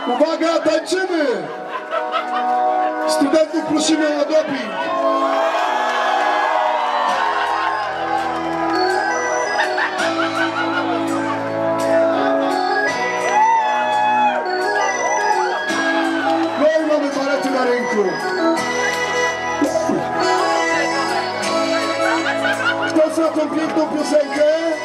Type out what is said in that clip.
Uwaga, tańczymy! Studentów prosimy o doping. No i mamy palety na rynku. Kto zna tą piękną piosenkę?